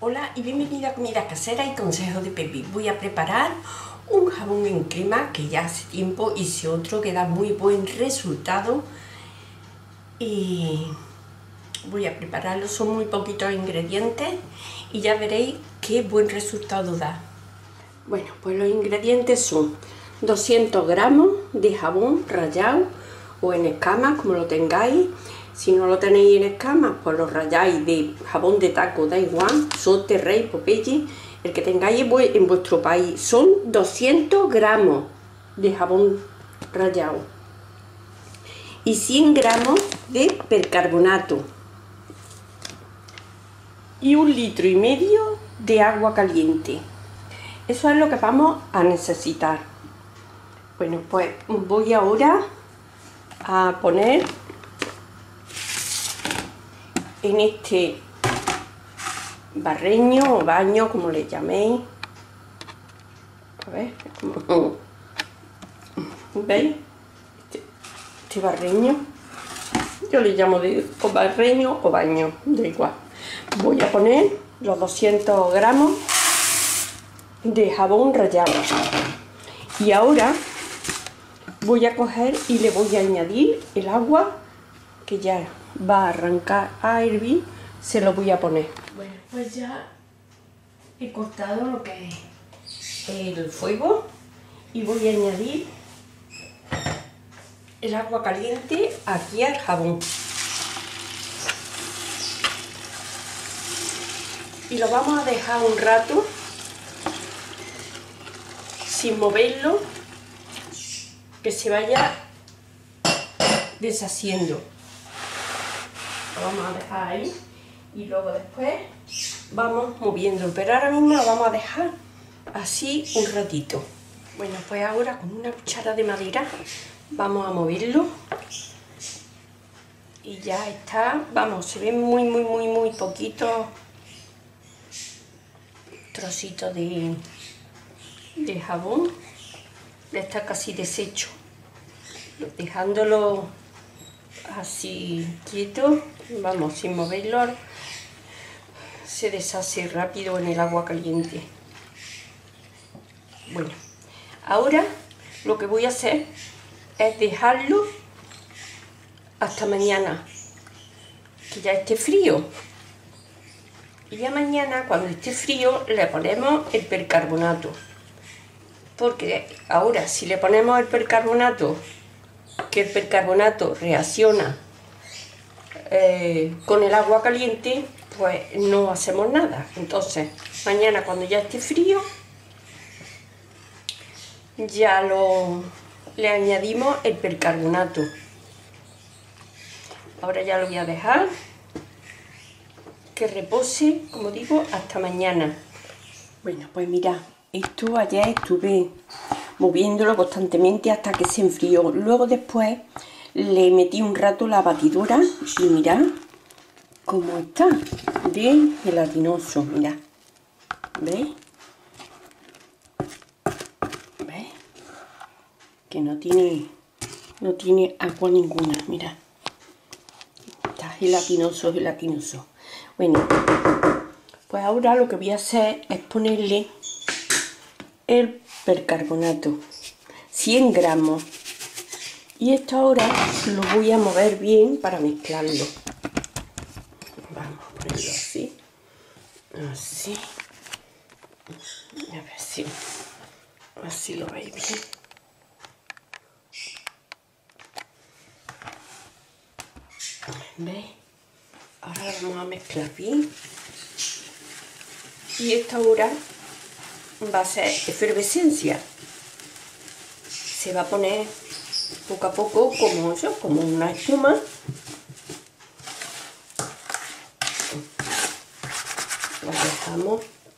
Hola y bienvenida a Comida Casera y Consejos de Pepi. Voy a preparar un jabón en crema que ya hace tiempo hice otro que da muy buen resultado y voy a prepararlo. Son muy poquitos ingredientes y ya veréis qué buen resultado da. Bueno, pues los ingredientes son 200 gramos de jabón rallado o en escamas, como lo tengáis. Si no lo tenéis en escamas, pues lo ralláis de jabón de taco, da igual, Sote, Rey, Popeye, el que tengáis en vuestro país. Son 200 gramos de jabón rallado y 100 gramos de percarbonato y 1,5 litros de agua caliente. Eso es lo que vamos a necesitar. Bueno, pues voy ahora a poner en este barreño o baño, como le llaméis. A ver, ¿veis? Este barreño, yo le llamo de barreño o baño, da igual. Voy a poner los 200 gramos de jabón rallado y ahora voy a coger y le voy a añadir el agua que ya va a arrancar a hervir. Se lo voy a poner. Bueno, pues ya he cortado lo que es el fuego y voy a añadir el agua caliente aquí al jabón y lo vamos a dejar un rato sin moverlo, que se vaya deshaciendo. Lo vamos a dejar ahí y luego después vamos moviendo, pero ahora mismo lo vamos a dejar así un ratito. Bueno, pues ahora con una cuchara de madera vamos a moverlo y ya está. Vamos, se ven muy poquitos trocitos de jabón, ya está casi deshecho, dejándolo así quieto. Vamos, sin moverlo, se deshace rápido en el agua caliente. Bueno, ahora lo que voy a hacer es dejarlo hasta mañana, que ya esté frío. Y ya mañana, cuando esté frío, le ponemos el percarbonato. Porque ahora, si le ponemos el percarbonato, que el percarbonato reacciona con el agua caliente, pues no hacemos nada. Entonces, mañana cuando ya esté frío, ya le añadimos el percarbonato. Ahora ya lo voy a dejar que repose, como digo, hasta mañana. Bueno, pues mirad, esto ayer estuve moviéndolo constantemente hasta que se enfrió. Luego después le metí un rato la batidora y mirad cómo está, de gelatinoso, mirad. ¿Veis? ¿Veis? Que no tiene agua ninguna, mirad. Está gelatinoso. Bueno, pues ahora lo que voy a hacer es ponerle el percarbonato, 100 gramos. Y esto ahora lo voy a mover bien para mezclarlo. Vamos a ponerlo así. Así. A ver si así lo veis bien. ¿Veis? Ahora lo vamos a mezclar bien. Y esta ahora va a ser efervescencia. Se va a poner poco a poco como una espuma. Lo dejamos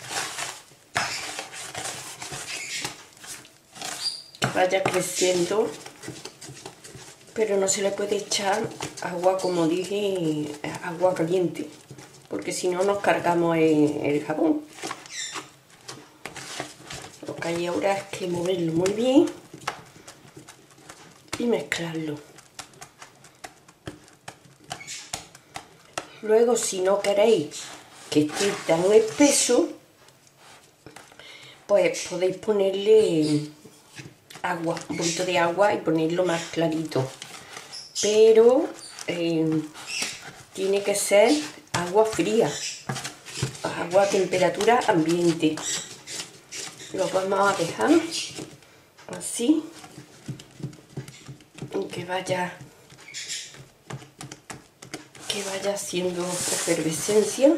que vaya creciendo, pero no se le puede echar agua, como dije, agua caliente, porque si no nos cargamos el jabón. Lo que hay ahora es que moverlo muy bien y mezclarlo. Luego, si no queréis que esté tan espeso, pues podéis ponerle agua, un poquito de agua y ponerlo más clarito. Pero tiene que ser agua fría, agua a temperatura ambiente. Lo vamos a dejar así, que vaya haciendo efervescencia.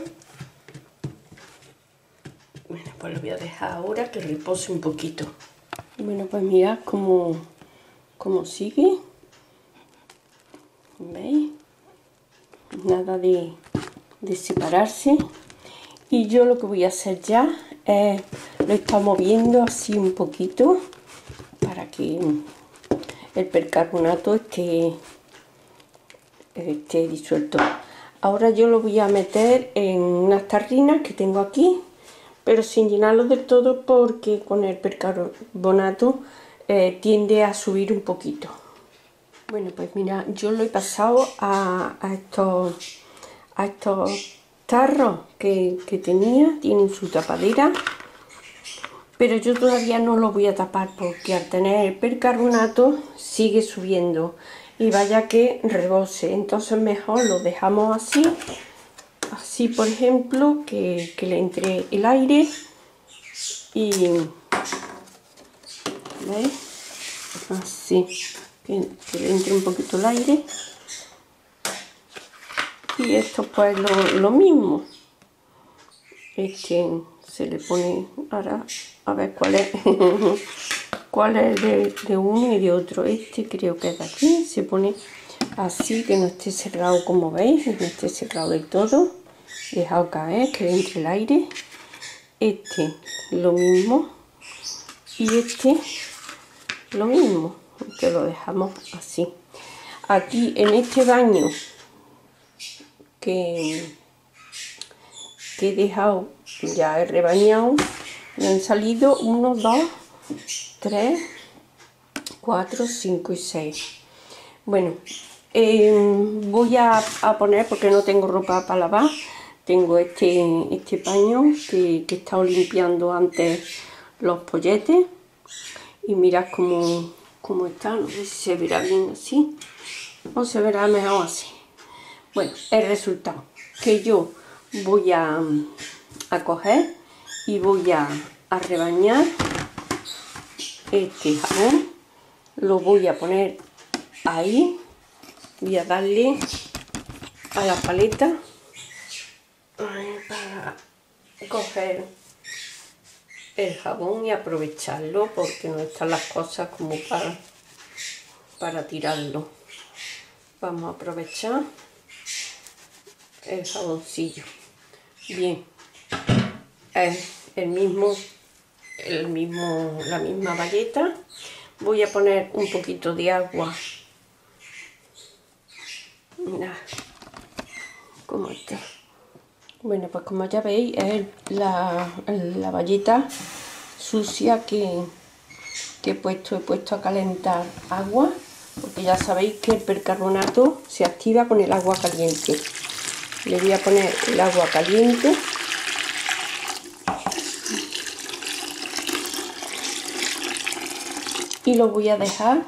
Bueno, pues lo voy a dejar ahora que repose un poquito. Bueno, pues mirad cómo sigue. ¿Veis? Nada de separarse. Y yo lo que voy a hacer ya es, lo he estado moviendo así un poquito para que el percarbonato esté disuelto. Ahora yo lo voy a meter en unas tarrinas que tengo aquí, pero sin llenarlo del todo porque con el percarbonato tiende a subir un poquito. Bueno, pues mira, yo lo he pasado a estos tarros que tenía, tienen su tapadera, pero yo todavía no lo voy a tapar porque al tener el percarbonato sigue subiendo y vaya que rebose. Entonces mejor lo dejamos así por ejemplo, que le entre el aire y ¿veis? Así que le entre un poquito el aire. Y esto pues lo mismo, se le pone, ahora a ver cuál es cuál es de uno y de otro. Creo que es de aquí, se pone así, que no esté cerrado, como veis, que no esté cerrado del todo, dejado caer, que entre el aire. Lo mismo, y lo mismo, que lo dejamos así. Aquí en este baño que he dejado, ya he rebañado, me han salido 1, 2, 3, 4, 5 y 6. Bueno, voy a poner, porque no tengo ropa para lavar, tengo este paño que he estado limpiando antes los polletes, y mirad cómo está. No sé si se verá bien así o se verá mejor así. Bueno, el resultado que yo voy a coger y voy a rebañar este jabón, lo voy a poner ahí, voy a darle a la paleta para coger el jabón y aprovecharlo, porque no están las cosas como para tirarlo. Vamos a aprovechar el jaboncillo. Bien, es la misma bayeta. Voy a poner un poquito de agua. Mirad cómo está. Bueno, pues como ya veis, es la bayeta sucia que he puesto a calentar agua, porque ya sabéis que el percarbonato se activa con el agua caliente. Le voy a poner el agua caliente y lo voy a dejar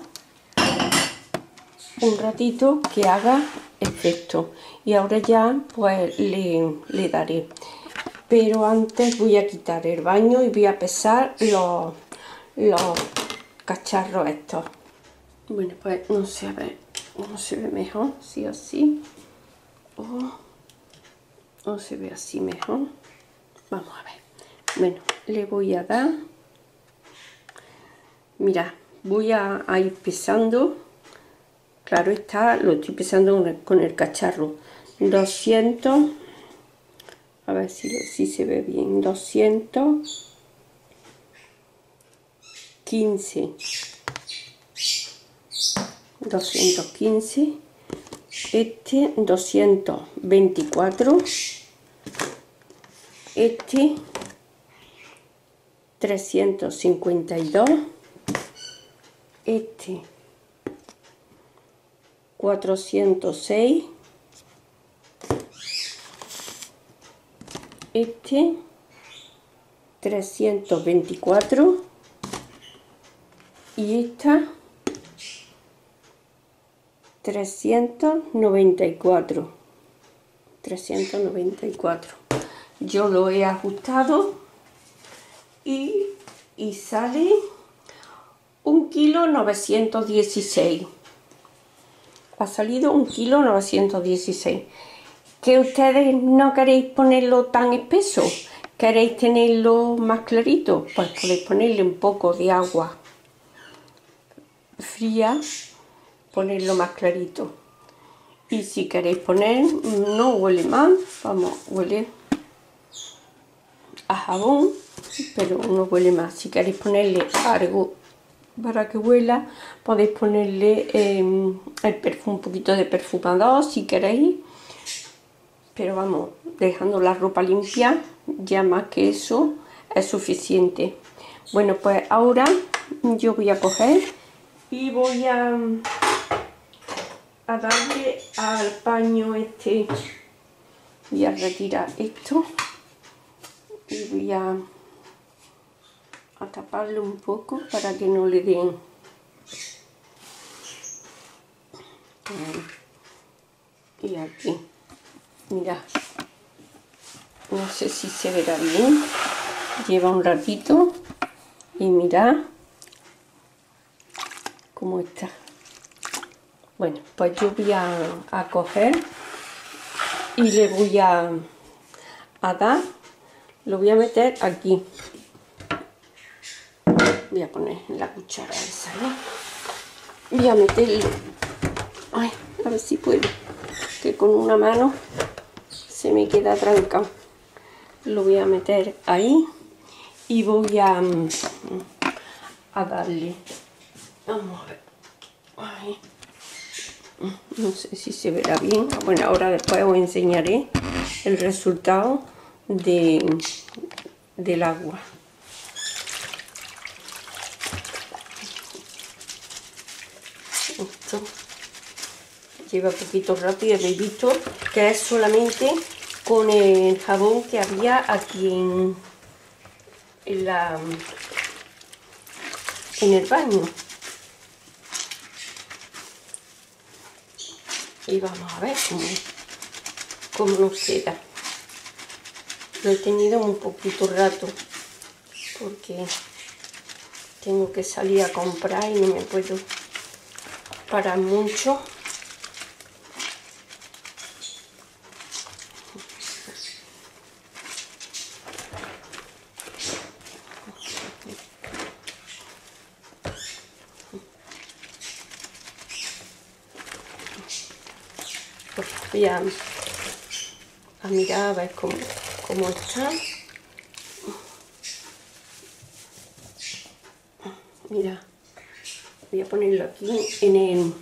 un ratito que haga efecto, y ahora ya pues le daré, pero antes voy a quitar el baño y voy a pesar los cacharros estos. Bueno, pues no sé, a ver, no se ve mejor si así o se ve así mejor. Vamos a ver. Bueno, le voy a dar, mira, voy a ir pesando. Claro está, lo estoy pesando con el cacharro. 200, a ver si se ve bien. 215. 215. 224. 352. 406, este 324 y esta 394. Yo lo he ajustado y sale 1,916 kg. Ha salido 1,916 kg. ¿Que ustedes no queréis ponerlo tan espeso? ¿Queréis tenerlo más clarito? Pues podéis ponerle un poco de agua fría, ponerlo más clarito. Y si queréis poner, no huele mal, vamos, huele a jabón, pero no huele mal. Si queréis ponerle algo para que huela, podéis ponerle un poquito de perfumador si queréis, pero vamos, dejando la ropa limpia, ya más que eso es suficiente. Bueno, pues ahora yo voy a coger y voy a darle al paño este, voy a retirar esto y voy a taparlo un poco para que no le den. Y aquí, mira, no sé si se verá bien, lleva un ratito y mirad cómo está. Bueno, pues yo voy a coger y le voy a dar, lo voy a meter aquí. Voy a poner la cuchara esa, ¿no? Voy a meterlo. Ay, a ver si puedo, que con una mano se me queda trancado. Lo voy a meter ahí y voy a darle. Vamos a ver. Ay. No sé si se verá bien. Bueno, ahora después os enseñaré el resultado del agua. Esto lleva poquito rato y habéis visto que es solamente con el jabón que había aquí en el baño. Y vamos a ver cómo nos queda. Lo he tenido un poquito rato porque tengo que salir a comprar y no me puedo parar mucho. Pues voy a mirar a ver cómo está. Mira, voy a ponerlo aquí en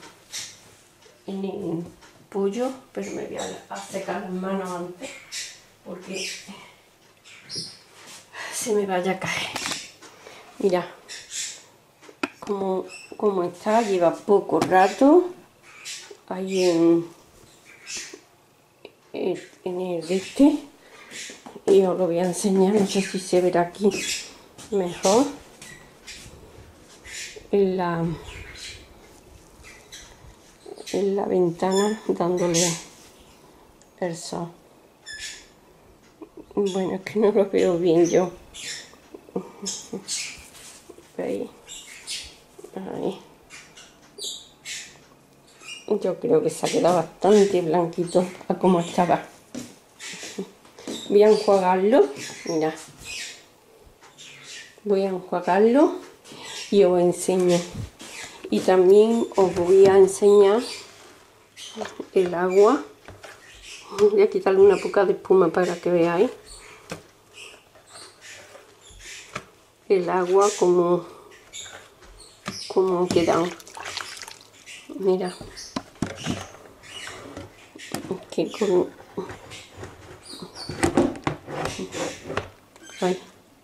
el pollo, pero me voy a secar las manos antes porque se me vaya a caer. Mira cómo está, lleva poco rato ahí en el de este, y os lo voy a enseñar. No sé si se verá aquí mejor en la ventana, dándole el sol. Bueno, es que no lo veo bien yo. ¿Veis? Ahí. Yo creo que se ha quedado bastante blanquito a como estaba. Voy a enjuagarlo, mira. Voy a enjuagarlo y os enseño. Y también os voy a enseñar el agua. Voy a quitarle una poca de espuma para que veáis el agua como ha quedado. Mira, que con... Ay.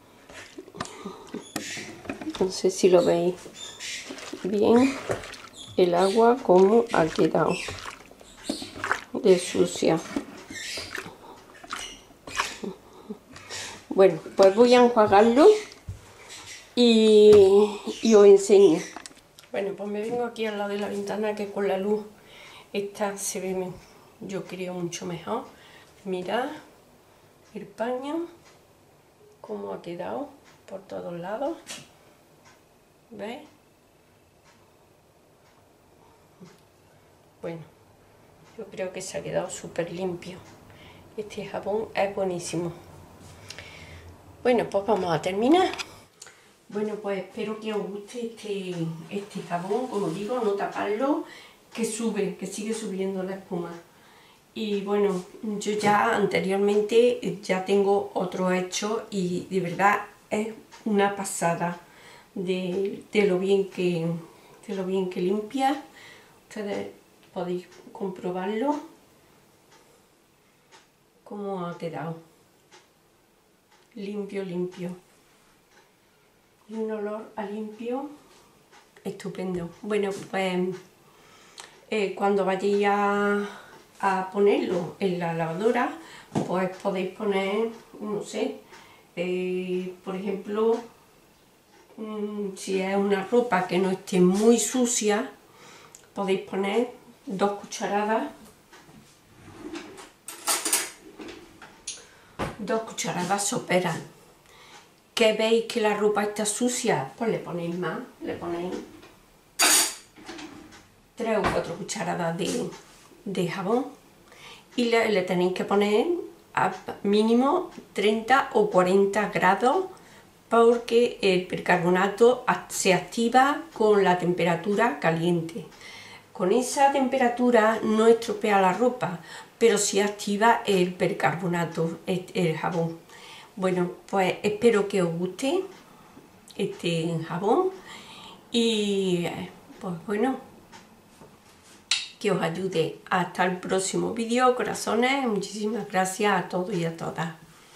No sé si lo veis bien, el agua como ha quedado de sucia. Bueno, pues voy a enjuagarlo y os enseño. Bueno, pues me vengo aquí al lado de la ventana, que con la luz esta se ve, yo creo, mucho mejor. Mirad el paño, cómo ha quedado por todos lados. ¿Veis? Bueno, yo creo que se ha quedado súper limpio. Este jabón es buenísimo. Bueno, pues vamos a terminar. Bueno, pues espero que os guste este jabón, como digo, no taparlo, que sube, que sigue subiendo la espuma. Y bueno, yo ya anteriormente ya tengo otro hecho y de verdad es una pasada de lo bien que limpia. Ustedes podéis comprobarlo cómo ha quedado. Limpio, limpio. Y un olor a limpio estupendo. Bueno, pues cuando vayáis a ponerlo en la lavadora, pues podéis poner, no sé, por ejemplo, si es una ropa que no esté muy sucia, podéis poner 2 cucharadas, 2 cucharadas soperas. ¿Que veis que la ropa está sucia? Pues le ponéis más, le ponéis 3 o 4 cucharadas de jabón y le tenéis que poner a mínimo 30 o 40 grados porque el percarbonato se activa con la temperatura caliente. Con esa temperatura no estropea la ropa, pero sí activa el percarbonato, el jabón. Bueno, pues espero que os guste este jabón y pues bueno, que os ayude. Hasta el próximo vídeo, corazones. Muchísimas gracias a todos y a todas.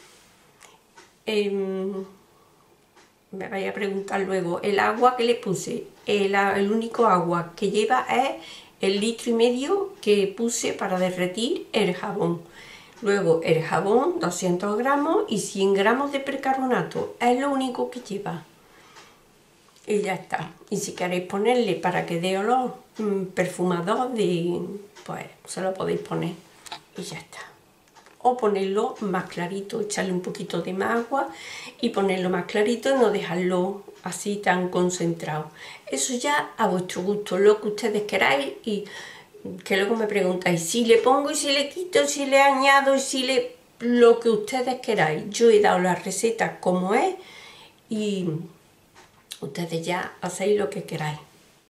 Me vais a preguntar luego, el agua que le puse, el único agua que lleva es el 1,5 litros que puse para derretir el jabón. Luego el jabón, 200 gramos y 100 gramos de percarbonato, es lo único que lleva. Y ya está. Y si queréis ponerle para que dé olor perfumador, pues se lo podéis poner y ya está. O ponerlo más clarito, echarle un poquito de más agua y ponerlo más clarito y no dejarlo así tan concentrado. Eso ya a vuestro gusto, lo que ustedes queráis. Y que luego me preguntáis si le pongo y si le quito, si le añado y si le... lo que ustedes queráis. Yo he dado la receta como es y ustedes ya hacéis lo que queráis.